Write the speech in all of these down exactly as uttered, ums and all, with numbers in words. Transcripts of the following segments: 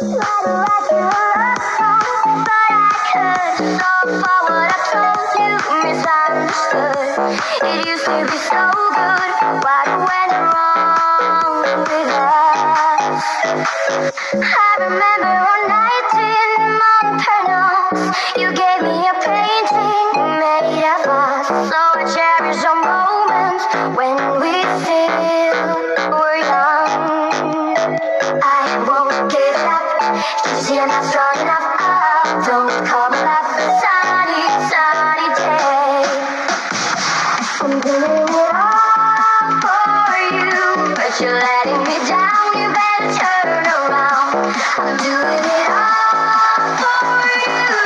It used to be so good. What went wrong with us? I remember one night in Montparnasse, you gave me a painting made of us. So I cherish the moments when we still were young. I won't give up, just you're not strong enough. Oh, don't come up a sunny, sunny day. I'm doing it all for you, but you're letting me down. You better turn around. I'm doing it all for you,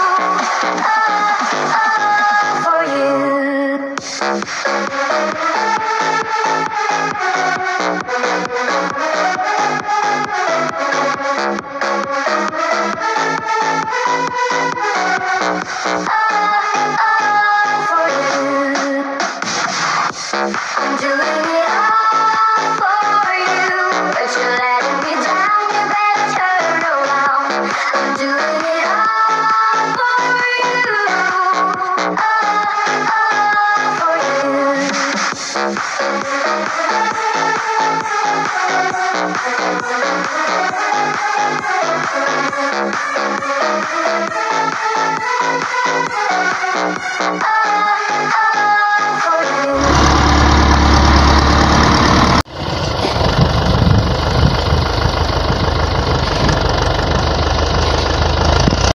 oh, oh, for you. I'm doing it all for you, but you're letting me down. You better turn around. I'm doing it all for you, oh, oh, for you. Oh,